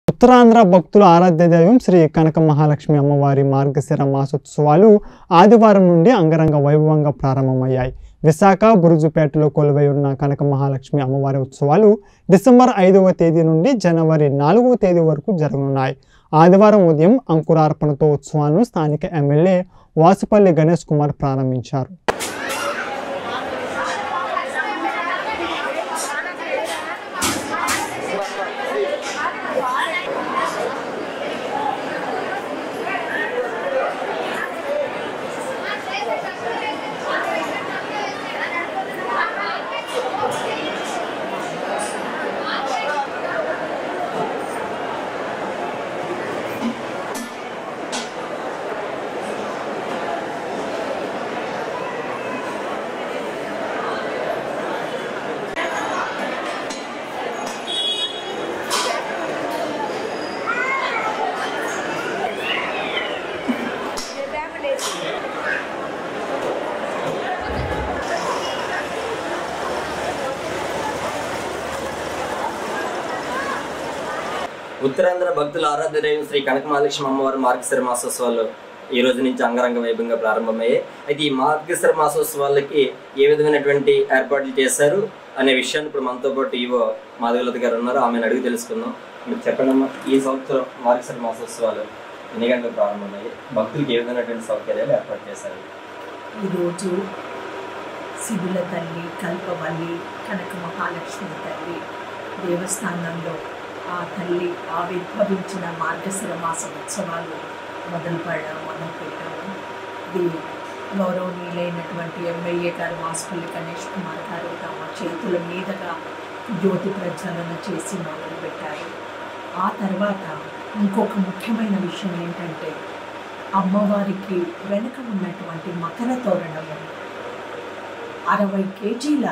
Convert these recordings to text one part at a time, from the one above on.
ఉత్తరాంధ్ర భక్తుల ఆరాధ్య దైవం శ్రీ కనక మహాలక్ష్మి అమ్మవారి మార్గశిర మాసోత్సవాలు ఆదివారం నుండి అంగరంగ వైభవంగా ప్రారంభమయ్యాయి. విశాఖ బురుజుపేటలో కొలువై ఉన్న కనక మహాలక్ష్మి అమ్మవారి ఉత్సవాలు డిసెంబర్ 5వ తేదీ నుండి జనవరి 4వ తేదీ వరకు జరగనున్నాయి. ఆదివారం ఉదయం అంకురార్పణతో ఉత్సవాలను స్థానిక ఎమ్మెల్యే వాసుపల్లి గణేష్ కుమార్ ప్రారంభించారు. ఉత్తరాంధ్ర భక్తుల ఆరాధ్య దైవం శ్రీ కనక మహాలక్ష్మి అమ్మవారి మార్గశిర మాసోత్సవాలు ఈ రోజు నుంచి అంగరంగ వైభవంగా ప్రారంభమయ్యాయి. అయితే ఈ మార్గశిర మాసోత్సవాలకి ఏ విధమైనటువంటి ఏర్పాట్లు చేశారు అనే విషయాన్ని ఇప్పుడు మనతో పాటు ఈవో మాధవలత గారు ఉన్నారు. ఆమెను అడిగి తెలుసుకుందాం. మీరు చెప్పండి, ఈ సంవత్సరం మార్గశిర మాసోత్సవాలు ఎన్ని గంటలకు ప్రారంభమయ్యాయి, భక్తులకు ఏ విధమైనటువంటి సౌకర్యాలు ఏర్పాటు చేశారు? ఈరోజు సిబిల తల్లి కల్పవల్లి కనక మహాలక్ష్మి తల్లి దేవస్థానంలో ఆ తల్లి ఆవిర్భవించిన మార్గశిర మాస ఉత్సవాలు మొదలుపెట్టాము. ఇది గౌరవనీయులైనటువంటి ఎమ్మెల్యే గారు వాసుపల్లి గణేష్ కుమార్ గారు తమ చేతుల మీదుగా జ్యోతి ప్రజ్వలన చేసి మొదలుపెట్టారు. ఆ తర్వాత ఇంకొక ముఖ్యమైన విషయం ఏంటంటే, అమ్మవారికి వెనుక ఉన్నటువంటి మకర తోరణము 60 కేజీల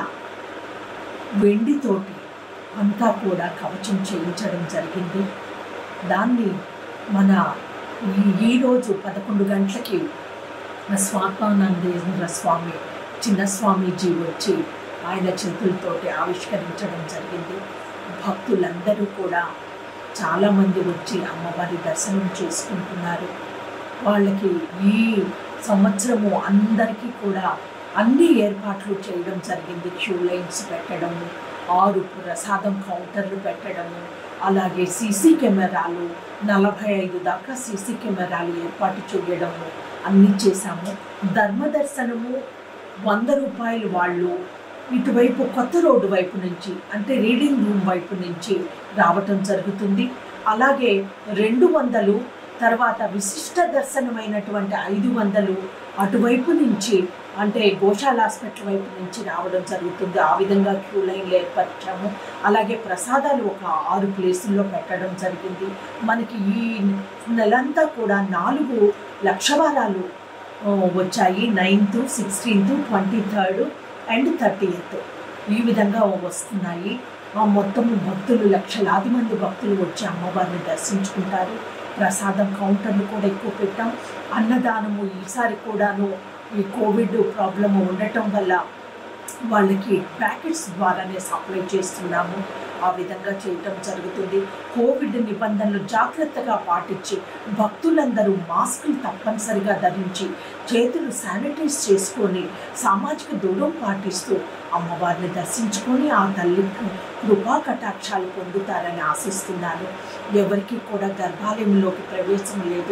వెండితోటి అంతా కూడా కవచం చేయించడం జరిగింది. దాన్ని మన ఈరోజు 11 గంటలకి స్వాత్మానందేంద్ర స్వామి చిన్నస్వామీజీ వచ్చి ఆయన చేతులతోటి ఆవిష్కరించడం జరిగింది. భక్తులందరూ కూడా చాలామంది వచ్చి అమ్మవారి దర్శనం చేసుకుంటున్నారు. వాళ్ళకి ఈ సంవత్సరము అందరికీ కూడా అన్ని ఏర్పాట్లు చేయడం జరిగింది. క్యూ లైన్స్ పెట్టడము, 6 ప్రసాదం కౌంటర్లు పెట్టడము, అలాగే సీసీ కెమెరాలు 45 దాకా సీసీ కెమెరాలు ఏర్పాటు చేయడము అన్నీ చేశాము. ధర్మదర్శనము 100 రూపాయలు వాళ్ళు ఇటువైపు కొత్త రోడ్డు వైపు నుంచి, అంటే రీడింగ్ రూమ్ వైపు నుంచి రావటం జరుగుతుంది. అలాగే 200, తర్వాత విశిష్ట దర్శనమైనటువంటి 500 అటువైపు నుంచి, అంటే గోశాల హాస్పిటల్ వైపు నుంచి రావడం జరుగుతుంది. ఆ విధంగా క్యూ లైన్లు ఏర్పరిచాము. అలాగే ప్రసాదాలు ఒక 6 ప్లేసుల్లో పెట్టడం జరిగింది. మనకి ఈ నెలంతా కూడా 4 లక్షవారాలు వచ్చాయి. 9th, 16th, 23rd and 30th ఈ విధంగా వస్తున్నాయి. మొత్తము భక్తులు లక్షలాది మంది భక్తులు వచ్చి అమ్మవారిని దర్శించుకుంటారు. ప్రసాదం కౌంటర్లు కూడా ఎక్కువ పెట్టాం. అన్నదానము ఈసారి కూడాను ఈ కోవిడ్ ప్రాబ్లం ఉండటం వల్ల వాళ్ళకి ప్యాకెట్స్ ద్వారానే సప్లై చేస్తున్నాము. ఆ విధంగా చేయటం జరుగుతుంది. కోవిడ్ నిబంధనలు జాగ్రత్తగా పాటించి భక్తులందరూ మాస్కులు తప్పనిసరిగా ధరించి, చేతులు శానిటైజ్ చేసుకొని, సామాజిక దూరం పాటిస్తూ అమ్మవారిని దర్శించుకొని ఆ తల్లి కృపా కటాక్షాలు పొందుతారని ఆశిస్తున్నాను. ఎవరికి కూడా గర్భాలయంలోకి ప్రవేశం లేదు.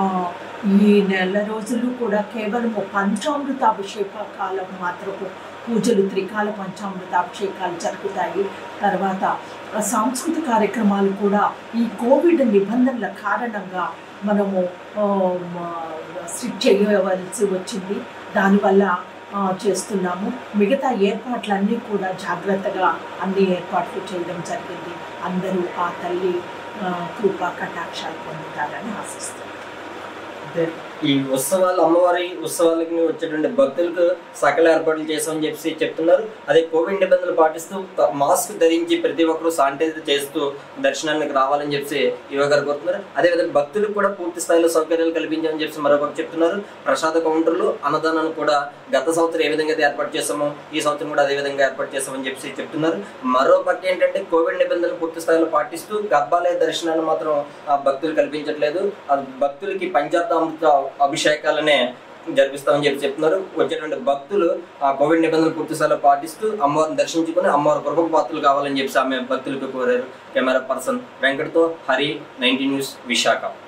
ఈ నెల రోజులు కూడా కేవలం పంచామృతాభిషేక కాలం మాత్రము పూజలు, త్రికాల పంచామృతాభిషేకాలు జరుగుతాయి. తర్వాత సాంస్కృతిక కార్యక్రమాలు కూడా ఈ కోవిడ్ నిబంధనల కారణంగా మనము స్ట్రిక్ట్ చేయవలసి వచ్చింది. దానివల్ల చేస్తున్నాము. మిగతా ఏర్పాట్లన్నీ కూడా జాగ్రత్తగా అన్ని ఏర్పాట్లు చేయడం జరిగింది. అందరూ ఆ తల్లి కృపా కటాక్షాలు పొందుతారని ఆశిస్తున్నాను. ఈ ఉత్సవాలు అమ్మవారి ఉత్సవాలకి వచ్చేటువంటి భక్తులకు సకల ఏర్పాట్లు చేసామని చెప్పి చెప్తున్నారు. అదే కోవిడ్ నిబంధనలు పాటిస్తూ మాస్క్ ధరించి ప్రతి ఒక్కరూ శానిటైజర్ చేస్తూ దర్శనానికి రావాలని చెప్పి యువ గారు కోరుతున్నారు. అదేవిధంగా భక్తులకు కూడా పూర్తి స్థాయిలో సౌకర్యాలు కల్పించామని చెప్పి మరొకరు చెప్తున్నారు. ప్రసాద కౌంటర్లు అన్నదానాన్ని కూడా గత సంవత్సరం ఏ విధంగా ఏర్పాటు చేసామో ఈ సంవత్సరం కూడా అదే విధంగా ఏర్పాటు చేసామని చెప్పి చెప్తున్నారు. మరో పక్క ఏంటంటే కోవిడ్ నిబంధనలు పూర్తి స్థాయిలో పాటిస్తూ గర్భాలయ దర్శనాన్ని మాత్రం భక్తులు కల్పించట్లేదు. భక్తులకి పంచామృత అభిషేకాలనే జరిపిస్తామని చెప్పి చెప్తున్నారు. వచ్చేటువంటి భక్తులు ఆ కోవిడ్ నిబంధనలు పూర్తి స్థాయిలో పాటిస్తూ అమ్మవారిని దర్శించుకుని అమ్మవారి కృపకు పాత్రలు కావాలని చెప్పి ఆమె భక్తులకు కోరారు. కెమెరా పర్సన్ వెంకట్తో హరి, 19 న్యూస్, విశాఖ.